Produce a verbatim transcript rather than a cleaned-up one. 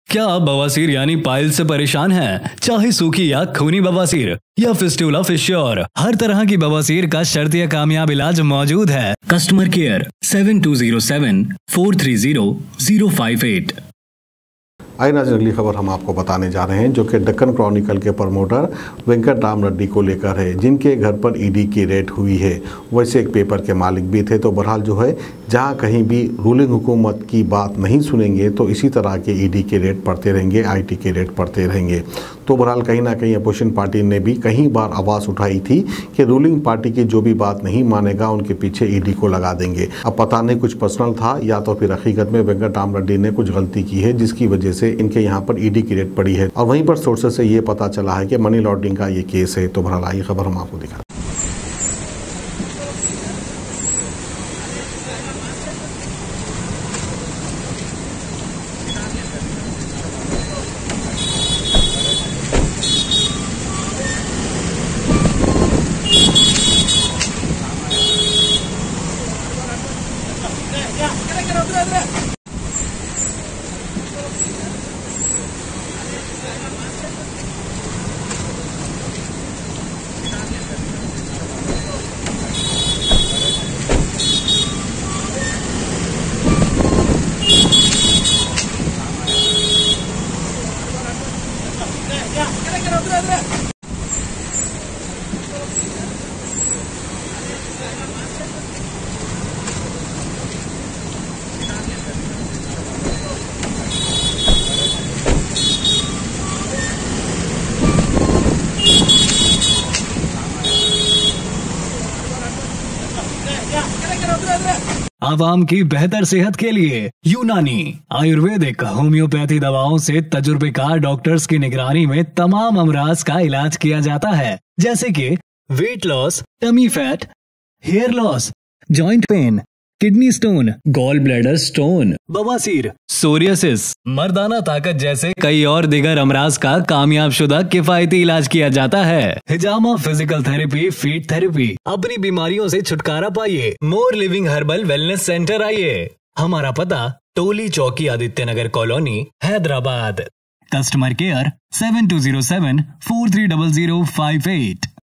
क्या आप बवासीर यानी पाइल से परेशान हैं? चाहे सूखी या खूनी बवासीर या फिस्टुला फिश्योर, हर तरह की बवासीर का शर्तीय कामयाब इलाज मौजूद है। Customer care seven two zero seven four three zero zero five eight. आइए नाज़रीन, अगली खबर हम आपको बताने जा रहे हैं जो कि डेक्कन क्रॉनिकल के प्रमोटर वेंकट राम रेड्डी को लेकर है, जिनके घर पर ईडी की रेड हुई है। वैसे एक पेपर के मालिक भी थे। तो बहरहाल जो है, जहां कहीं भी रूलिंग हुकूमत की बात नहीं सुनेंगे तो इसी तरह के ईडी के रेड पड़ते रहेंगे, आईटी के रेड पड़ते रहेंगे। तो बहरहाल कहीं ना कहीं अपोजिशन पार्टी ने भी कई बार आवाज़ उठाई थी कि रूलिंग पार्टी की जो भी बात नहीं मानेगा उनके पीछे ईडी को लगा देंगे। अब पता नहीं कुछ पर्सनल था या तो फिर हकीकत में वेंकट राम रेड्डी ने कुछ गलती की है जिसकी वजह से इनके यहाँ पर ईडी की रेड पड़ी है। और वहीं पर सोर्सेस से ये पता चला है कि मनी लॉन्ड्रिंग का ये केस है। तो बहरहाल आई खबर हम आपको दिखा। आवाम की बेहतर सेहत के लिए यूनानी आयुर्वेदिक होम्योपैथी दवाओं से तजुर्बेकार डॉक्टर्स की निगरानी में तमाम अमराज का इलाज किया जाता है, जैसे कि weight loss, tummy fat, hair loss, joint pain, kidney stone, gall bladder stone, बवासीर, सोरियासिस, मर्दाना ताकत जैसे कई और दिगर अमराज का कामयाब शुदा किफायती इलाज किया जाता है। हिजामा फिजिकल थेरेपी, फीट थेरेपी। अपनी बीमारियों से छुटकारा पाइए। More living herbal wellness centre आइए। हमारा पता Toli Chowki, Aditya Nagar colony, Hyderabad. Customer care seven two zero seven four three double zero five eight.